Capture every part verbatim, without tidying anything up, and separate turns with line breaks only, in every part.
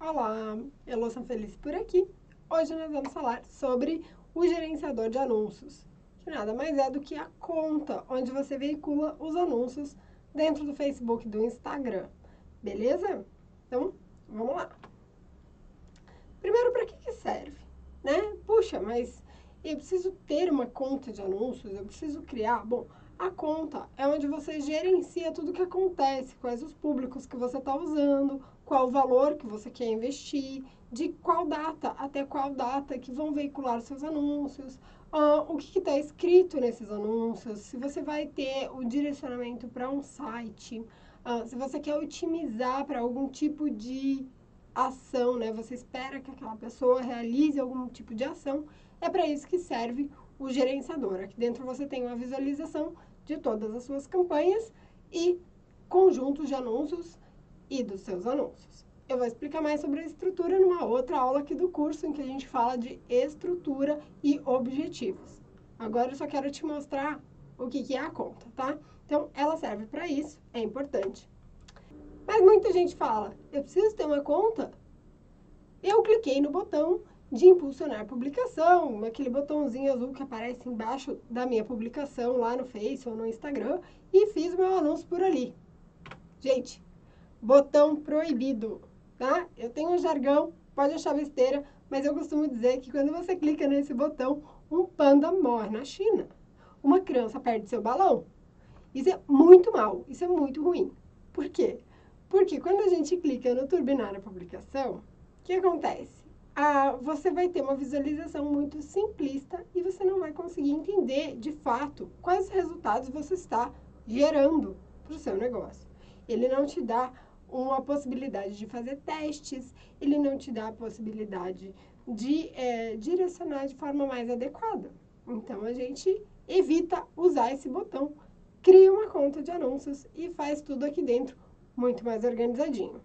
Olá, Elô Sanfeliz por aqui. Hoje nós vamos falar sobre o gerenciador de anúncios, que nada mais é do que a conta onde você veicula os anúncios dentro do Facebook e do Instagram, beleza? Então, vamos lá. Primeiro, para que que serve, né? Puxa, mas eu preciso ter uma conta de anúncios, eu preciso criar... Bom, a conta é onde você gerencia tudo o que acontece, quais os públicos que você está usando, qual o valor que você quer investir, de qual data até qual data que vão veicular seus anúncios, uh, o que está escrito nesses anúncios, se você vai ter o direcionamento para um site, uh, se você quer otimizar para algum tipo de ação, né? Você espera que aquela pessoa realize algum tipo de ação, é para isso que serve o gerenciador. Aqui dentro você tem uma visualização de todas as suas campanhas e conjuntos de anúncios e dos seus anúncios. Eu vou explicar mais sobre a estrutura numa outra aula aqui do curso, em que a gente fala de estrutura e objetivos. Agora eu só quero te mostrar o que que é a conta, tá? Então, ela serve para isso, é importante. Mas muita gente fala, eu preciso ter uma conta? Eu cliquei no botão de impulsionar publicação, aquele botãozinho azul que aparece embaixo da minha publicação lá no Face ou no Instagram, e fiz o meu anúncio por ali. Gente, botão proibido, tá? Eu tenho um jargão, pode achar besteira, mas eu costumo dizer que quando você clica nesse botão, um panda morre na China. Uma criança perde seu balão. Isso é muito mal, isso é muito ruim. Por quê? Porque quando a gente clica no turbinar a publicação, o que acontece? Ah, você vai ter uma visualização muito simplista e você não vai conseguir entender, de fato, quais resultados você está gerando para o seu negócio. Ele não te dá uma possibilidade de fazer testes, ele não te dá a possibilidade de é, direcionar de forma mais adequada. Então, a gente evita usar esse botão, cria uma conta de anúncios e faz tudo aqui dentro muito mais organizadinho.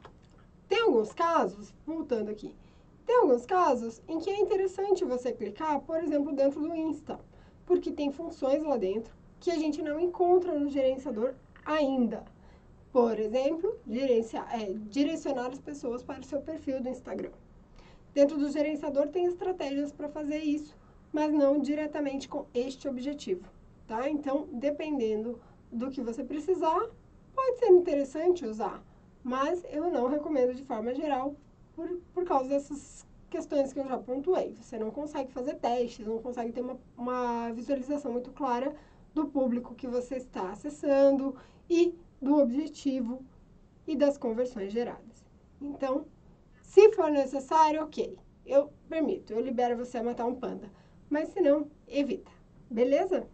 Tem alguns casos, voltando aqui, tem alguns casos em que é interessante você clicar, por exemplo, dentro do Insta, porque tem funções lá dentro que a gente não encontra no gerenciador ainda. Por exemplo, é, direcionar as pessoas para o seu perfil do Instagram. Dentro do gerenciador tem estratégias para fazer isso, mas não diretamente com este objetivo, tá? Então, dependendo do que você precisar, pode ser interessante usar, mas eu não recomendo de forma geral por, por causa dessas questões que eu já pontuei. Você não consegue fazer testes, não consegue ter uma, uma visualização muito clara do público que você está acessando e do objetivo e das conversões geradas. Então, se for necessário, ok, eu permito, eu libero você a matar um panda, mas se não, evita, beleza?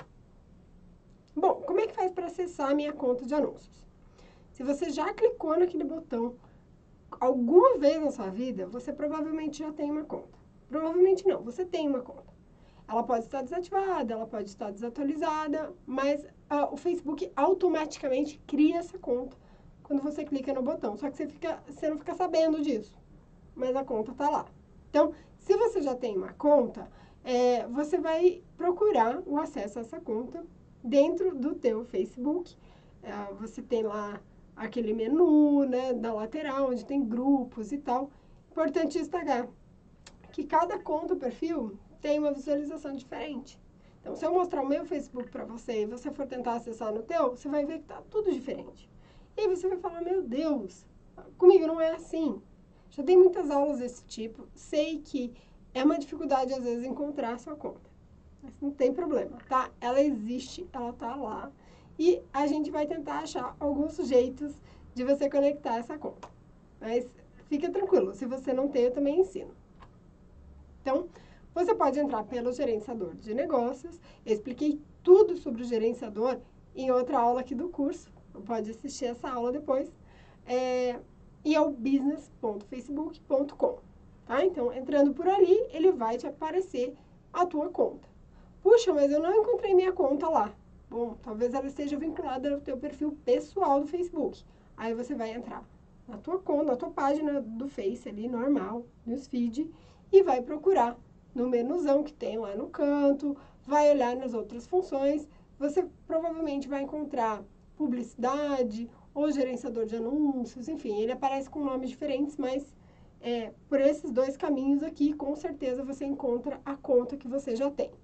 Bom, como é que faz para acessar a minha conta de anúncios? Se você já clicou naquele botão alguma vez na sua vida, você provavelmente já tem uma conta. Provavelmente não, você tem uma conta. Ela pode estar desativada, ela pode estar desatualizada, mas uh, o Facebook automaticamente cria essa conta quando você clica no botão. Só que você, fica, você não fica sabendo disso, mas a conta está lá. Então, se você já tem uma conta, é, você vai procurar o acesso a essa conta dentro do teu Facebook. É, você tem lá aquele menu, né, da lateral, onde tem grupos e tal. Importante destacar que cada conta, perfil, tem uma visualização diferente. Então, se eu mostrar o meu Facebook para você e você for tentar acessar no teu, você vai ver que tá tudo diferente. E aí você vai falar, meu Deus, comigo não é assim. Já tem muitas aulas desse tipo, sei que é uma dificuldade às vezes encontrar a sua conta. Mas não tem problema, tá? Ela existe, ela tá lá. E a gente vai tentar achar alguns jeitos de você conectar essa conta. Mas fica tranquilo, se você não tem, eu também ensino. Então, você pode entrar pelo gerenciador de negócios. Eu expliquei tudo sobre o gerenciador em outra aula aqui do curso. Você pode assistir essa aula depois. É, e é o business ponto facebook ponto com. Tá? Então, entrando por ali, ele vai te aparecer a tua conta. Puxa, mas eu não encontrei minha conta lá. Bom, talvez ela esteja vinculada ao teu perfil pessoal do Facebook. Aí você vai entrar na tua conta, na tua página do Face ali, normal, newsfeed, e vai procurar no menuzão que tem lá no canto, vai olhar nas outras funções, você provavelmente vai encontrar publicidade ou gerenciador de anúncios, enfim, ele aparece com nomes diferentes, mas é, por esses dois caminhos aqui, com certeza você encontra a conta que você já tem.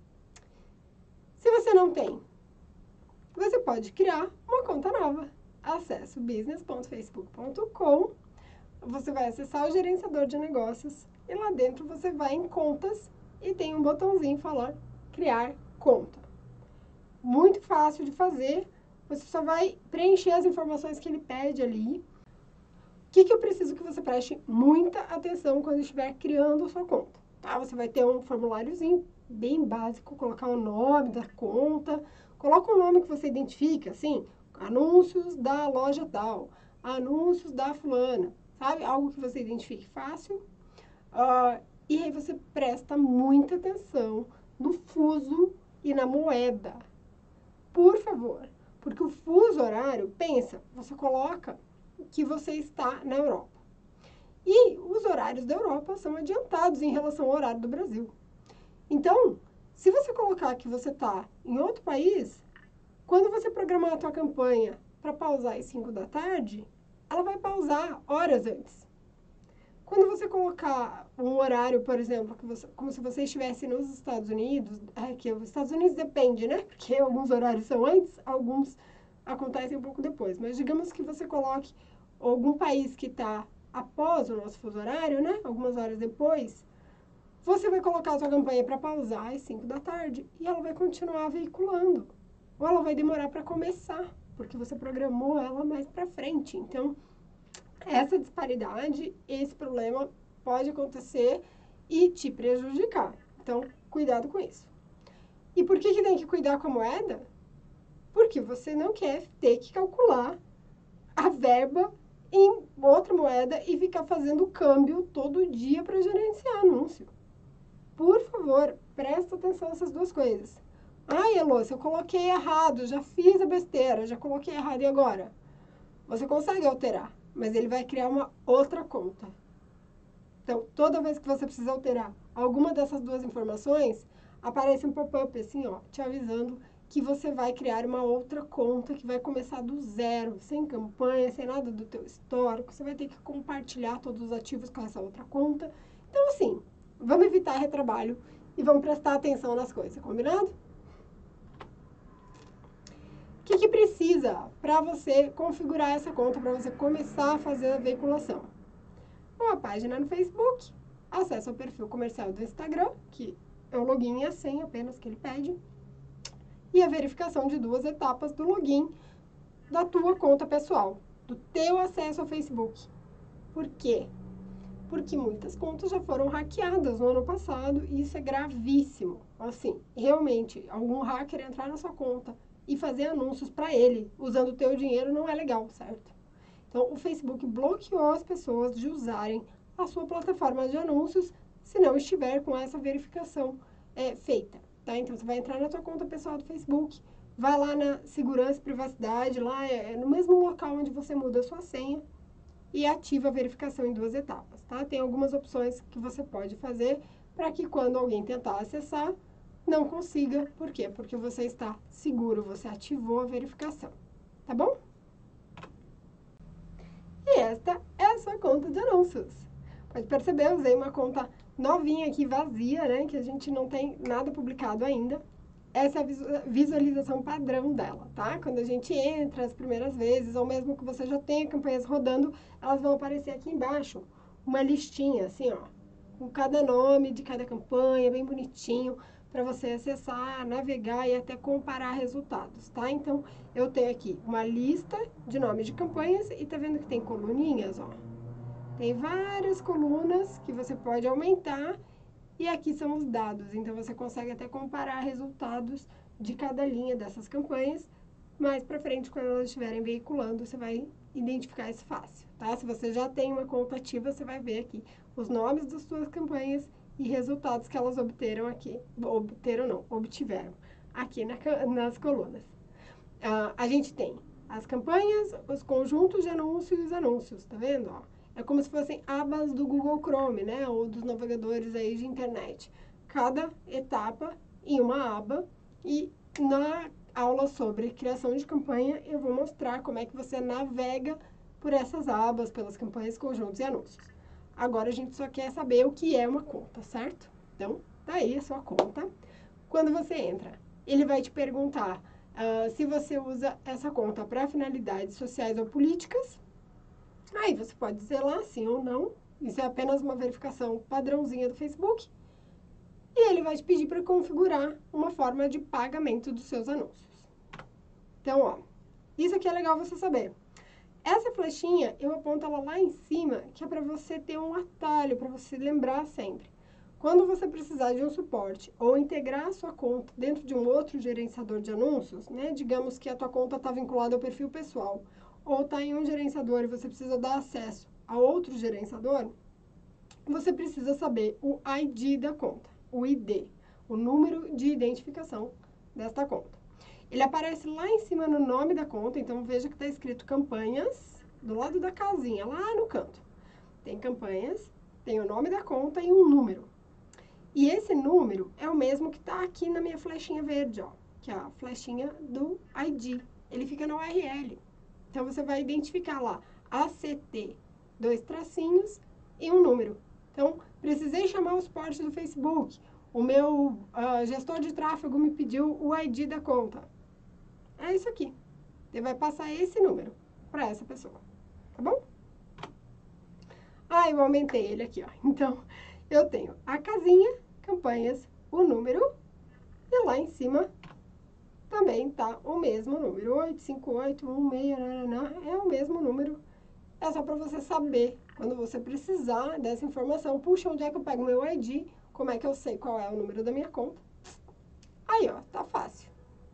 Se você não tem, você pode criar uma conta nova. Acesse business ponto facebook ponto com, você vai acessar o gerenciador de negócios e lá dentro você vai em contas e tem um botãozinho falando criar conta. Muito fácil de fazer, você só vai preencher as informações que ele pede ali. O que, que eu preciso que você preste muita atenção quando estiver criando a sua conta, tá? Você vai ter um formuláriozinho bem básico, colocar o nome da conta, coloca um nome que você identifica, assim, anúncios da loja tal, anúncios da fulana, sabe? Algo que você identifique fácil. Uh, e aí você presta muita atenção no fuso e na moeda. Por favor, porque o fuso horário, pensa, você coloca que você está na Europa. E os horários da Europa são adiantados em relação ao horário do Brasil. Então, se você colocar que você está em outro país, quando você programar a sua campanha para pausar às cinco da tarde, ela vai pausar horas antes. Quando você colocar um horário, por exemplo, que você, como se você estivesse nos Estados Unidos, é que os Estados Unidos depende, né? Porque alguns horários são antes, alguns acontecem um pouco depois. Mas digamos que você coloque algum país que está após o nosso fuso horário, né? Algumas horas depois, você vai colocar a sua campanha para pausar às cinco da tarde e ela vai continuar veiculando. Ou ela vai demorar para começar, porque você programou ela mais para frente. Então, essa disparidade, esse problema pode acontecer e te prejudicar. Então, cuidado com isso. E por que que tem que cuidar com a moeda? Porque você não quer ter que calcular a verba em outra moeda e ficar fazendo câmbio todo dia para gerenciar anúncio. Por favor, presta atenção nessas duas coisas. Ai, Elô, se eu coloquei errado, já fiz a besteira, já coloquei errado, e agora? Você consegue alterar, mas ele vai criar uma outra conta. Então, toda vez que você precisa alterar alguma dessas duas informações, aparece um pop-up assim, ó, te avisando que você vai criar uma outra conta que vai começar do zero, sem campanha, sem nada do teu histórico. Você vai ter que compartilhar todos os ativos com essa outra conta. Então, assim, vamos evitar retrabalho e vamos prestar atenção nas coisas, combinado? O que, que precisa para você configurar essa conta, para você começar a fazer a veiculação? Uma página no Facebook, acesso ao perfil comercial do Instagram, que é o login e a senha apenas que ele pede, e a verificação de duas etapas do login da tua conta pessoal, do teu acesso ao Facebook. Por quê? Porque muitas contas já foram hackeadas no ano passado e isso é gravíssimo. Assim, realmente, algum hacker entrar na sua conta e fazer anúncios para ele, usando o teu dinheiro, não é legal, certo? Então, o Facebook bloqueou as pessoas de usarem a sua plataforma de anúncios se não estiver com essa verificação é, feita, tá? Então, você vai entrar na tua conta pessoal do Facebook, vai lá na segurança e privacidade, lá é, é no mesmo local onde você muda a sua senha e ativa a verificação em duas etapas, tá? Tem algumas opções que você pode fazer para que quando alguém tentar acessar, não consiga. Por quê? Porque você está seguro, você ativou a verificação, tá bom? E esta é a sua conta de anúncios. Pode perceber, eu usei uma conta novinha aqui, vazia, né? Que a gente não tem nada publicado ainda. Essa é a visualização padrão dela, tá? Quando a gente entra as primeiras vezes, ou mesmo que você já tenha campanhas rodando, elas vão aparecer aqui embaixo, uma listinha, assim, ó, com cada nome de cada campanha, bem bonitinho, para você acessar, navegar e até comparar resultados, tá? Então, eu tenho aqui uma lista de nomes de campanhas e tá vendo que tem coluninhas, ó? Tem várias colunas que você pode aumentar e aqui são os dados. Então, você consegue até comparar resultados de cada linha dessas campanhas. Mais pra frente, quando elas estiverem veiculando, você vai identificar isso fácil, tá? Se você já tem uma conta ativa, você vai ver aqui os nomes das suas campanhas e resultados que elas obteram aqui, obteram não, obtiveram aqui na, nas colunas. Uh, a gente tem as campanhas, os conjuntos de anúncios e os anúncios, tá vendo? Ó, é como se fossem abas do Google Chrome, né? Ou dos navegadores aí de internet. Cada etapa em uma aba e na aula sobre criação de campanha, eu vou mostrar como é que você navega por essas abas, pelas campanhas, conjuntos e anúncios. Agora a gente só quer saber o que é uma conta, certo? Então, tá aí a sua conta. Quando você entra, ele vai te perguntar uh, se você usa essa conta para finalidades sociais ou políticas. Aí você pode dizer lá sim ou não. Isso é apenas uma verificação padrãozinha do Facebook. E ele vai te pedir para configurar uma forma de pagamento dos seus anúncios. Então, ó, isso aqui é legal você saber. Essa flechinha, eu aponto ela lá em cima, que é para você ter um atalho, para você lembrar sempre. Quando você precisar de um suporte ou integrar a sua conta dentro de um outro gerenciador de anúncios, né? Digamos que a tua conta está vinculada ao perfil pessoal, ou está em um gerenciador e você precisa dar acesso a outro gerenciador, você precisa saber o I D da conta, o I D, o número de identificação desta conta. Ele aparece lá em cima no nome da conta, então veja que está escrito campanhas, do lado da casinha, lá no canto. Tem campanhas, tem o nome da conta e um número. E esse número é o mesmo que está aqui na minha flechinha verde, ó, que é a flechinha do I D. Ele fica na U R L. Então, você vai identificar lá A C T, dois tracinhos e um número. Então, precisei chamar o suporte do Facebook. O meu uh, gestor de tráfego me pediu o I D da conta. É isso aqui. Você vai passar esse número para essa pessoa. Tá bom? Ah, eu aumentei ele aqui, ó. Então, eu tenho a casinha, campanhas, o número, e lá em cima também tá o mesmo número, oito cinco oito um seis, nananã, é o mesmo número. É só para você saber, quando você precisar dessa informação, puxa, onde é que eu pego meu I D, como é que eu sei qual é o número da minha conta. Aí, ó, tá fácil.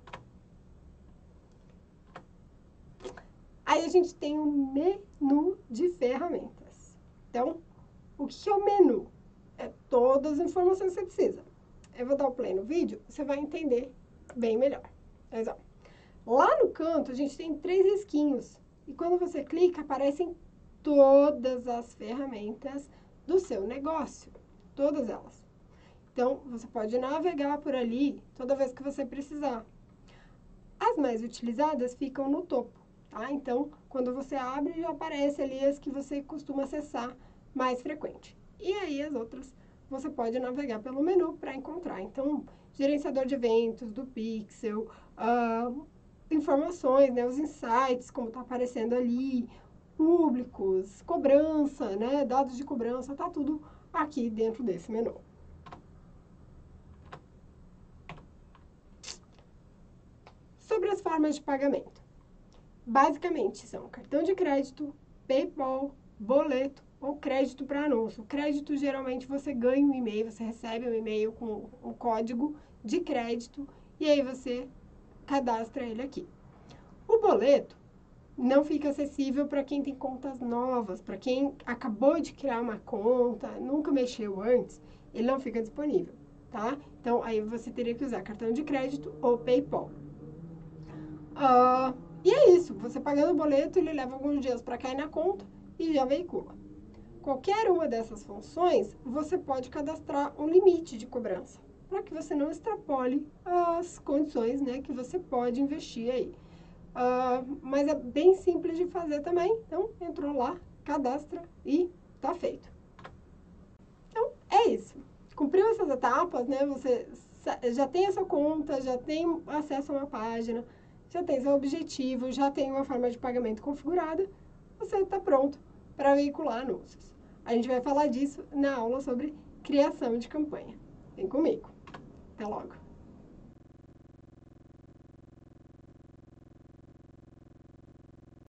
Aí a gente tem um menu de ferramentas. Então, o que é o menu? É todas as informações que você precisa. Eu vou dar o play no vídeo, você vai entender bem melhor. Mas, ó, lá no canto, a gente tem três risquinhos. E quando você clica, aparecem todas as ferramentas do seu negócio. Todas elas. Então, você pode navegar por ali toda vez que você precisar. As mais utilizadas ficam no topo, tá? Então, quando você abre, já aparece ali as que você costuma acessar mais frequente. E aí, as outras, você pode navegar pelo menu para encontrar. Então, gerenciador de eventos, do Pixel, uh, informações, né, os insights, como está aparecendo ali, públicos, cobrança, né, dados de cobrança, tá tudo aqui dentro desse menu. Sobre as formas de pagamento. Basicamente, são cartão de crédito, PayPal, boleto ou crédito para anúncio. O crédito, geralmente, você ganha um e-mail, você recebe um e-mail com um código de crédito e aí você cadastra ele aqui. O boleto não fica acessível para quem tem contas novas, para quem acabou de criar uma conta, nunca mexeu antes, ele não fica disponível, tá? Então, aí você teria que usar cartão de crédito ou PayPal. Uh, e é isso, você pagando o boleto, ele leva alguns dias para cair na conta e já veicula. Qualquer uma dessas funções, você pode cadastrar um limite de cobrança, para que você não extrapole as condições, né, que você pode investir aí. Uh, mas é bem simples de fazer também, então entrou lá, cadastra e tá feito. Então, é isso. Cumpriu essas etapas, né, você já tem a sua conta, já tem acesso a uma página, já tem seu objetivo, já tem uma forma de pagamento configurada, você está pronto para veicular anúncios. A gente vai falar disso na aula sobre criação de campanha. Vem comigo. Até logo.